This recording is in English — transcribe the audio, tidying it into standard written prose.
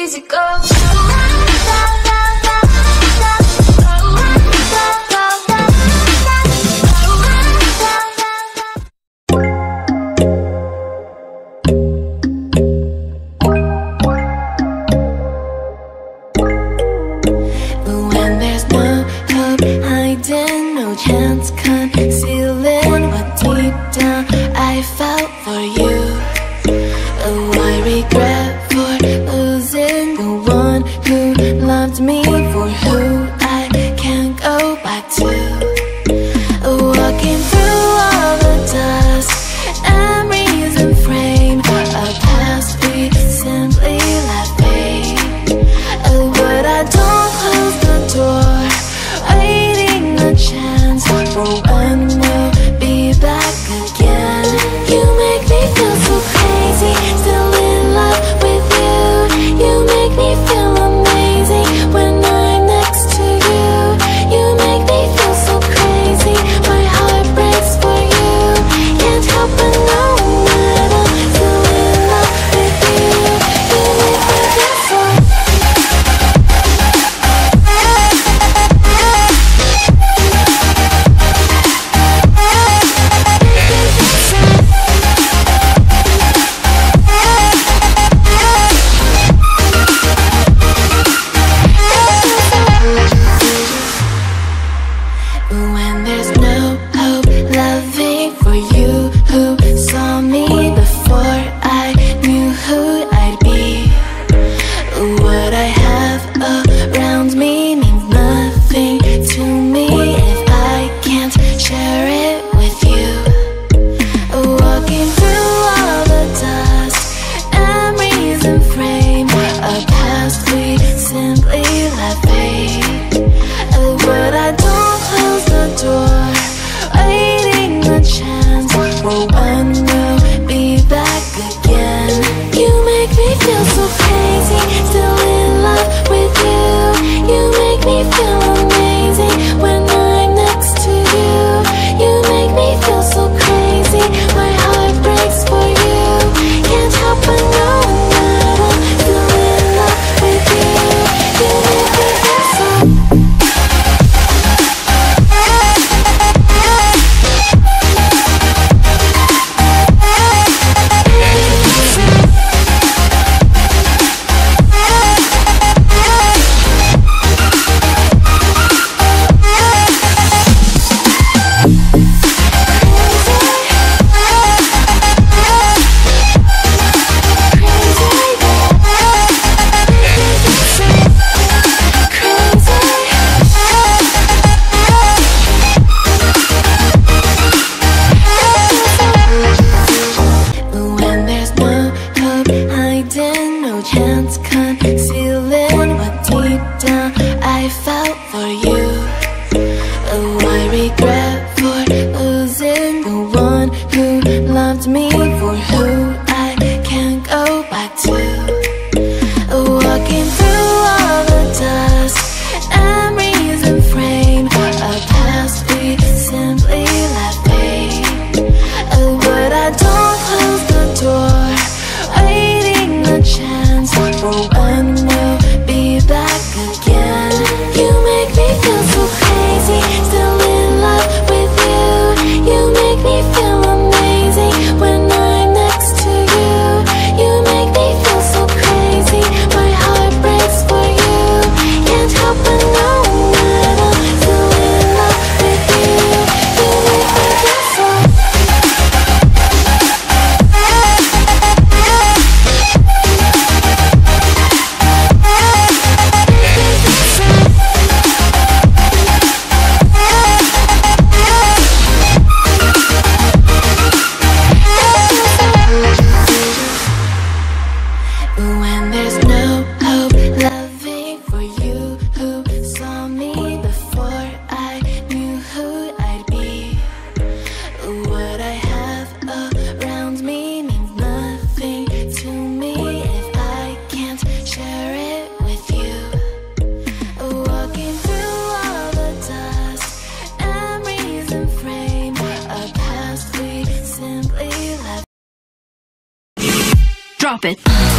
easy go. When there's no hope hiding, no chance concealing what deep down I felt for you. Oh, I regret for losing the one who loved me, for who I can't go back to. Walking through all the dust, memories and frame, a past we simply let fade. Oh, but I don't close the door, waiting a chance for when we'll be back again. You make me feel so crazy, still in love with you. You make me feel amazing when I'm next to you. You make me feel so crazy, my heart breaks for you. Can't help but know that I'm still in love with you. You make me feel so. When there's no hope loving for you who saw me before I knew who I'd be. What I have around me means nothing to me if I can't share it with you. Walking through all the dust, memories and frame, a past we simply let fade. But I don't close the door, waiting a chance for when we'll be back again. You make me feel so crazy, still in love with you. You make me feel amazing when I'm next to you. You make me feel so crazy, my heart breaks for you. Can't help but know that I'm still in love with you. You make me feel so. When there's no hope hiding, no chance concealing what deep down I felt for you. Oh, I regret for losing the one who loved me, for who I can't go back to. Walking through all the dust, memories and frame, a past we simply let fade. But I don't close the door, waiting a chance for when we'll be back again. You make me feel so crazy, still in love with you. You make me feel amazing when I'm next to you. You make me feel so crazy, my heart breaks for you. Can't help but know that I'm still in love with you. You make me feel so. When there's no hope loving for you who saw me before I knew who I'd be. What I have around me means nothing to me if I can't share it with you. Walking through all the dust, memories and frame, a past we simply left. Drop it.